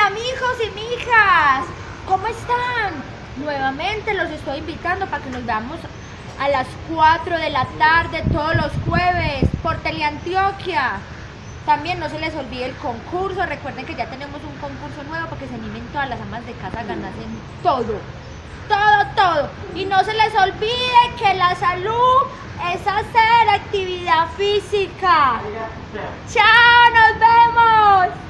Hola mijos y mijas, ¿cómo están? Nuevamente los estoy invitando para que nos veamos a las 4 de la tarde todos los jueves por Teleantioquia. También no se les olvide el concurso, recuerden que ya tenemos un concurso nuevo para que se animen todas las amas de casa a ganarse todo. Todo. Y no se les olvide que la salud es hacer actividad física. ¡Chao! ¡Nos vemos!